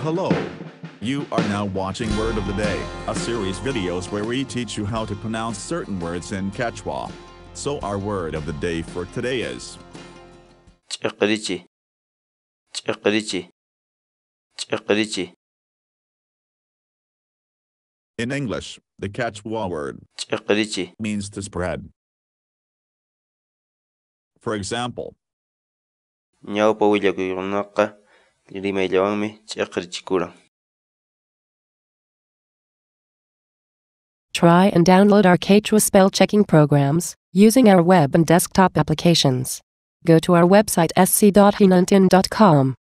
Hello. You are now watching Word of the Day, a series videos where we teach you how to pronounce certain words in Quechua. So our word of the day for today is iqirichiy, iqirichiy, iqirichiy. In English, the Quechua word Iqirichiy, means to spread. For example, ñawpa willakuykunaqa rimayllawanmi iqirichikuran. Try and download our Quechua spell checking programs using our web and desktop applications. Go to our website sc.hinantin.com.